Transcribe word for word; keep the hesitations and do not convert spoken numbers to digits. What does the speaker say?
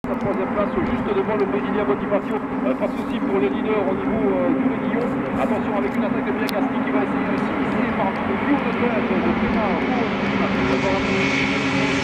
La troisième place juste devant le Brésilien Motivation. Euh, pas de souci pour les leaders au niveau euh, du Réguillon. Attention avec une attaque de Biagasti qui va essayer de s'immiscer par le duo de tête de Clément.